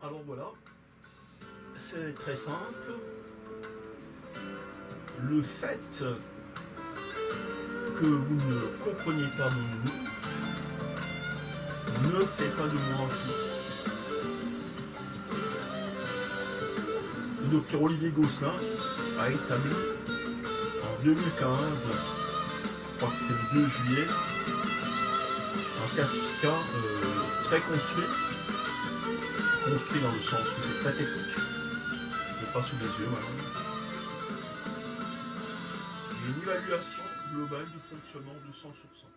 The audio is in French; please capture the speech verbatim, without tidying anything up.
Alors voilà, c'est très simple. Le fait que vous ne compreniez pas mon nom ne fait pas de moi un fou. Le docteur Olivier Gosselin a établi en deux mille quinze, je crois que c'était le deux juillet, un certificat euh, très construit, construit dans le sens où c'est très technique, je n'ai pas sous les yeux maintenant. J'ai une évaluation globale du fonctionnement de cent sur cent.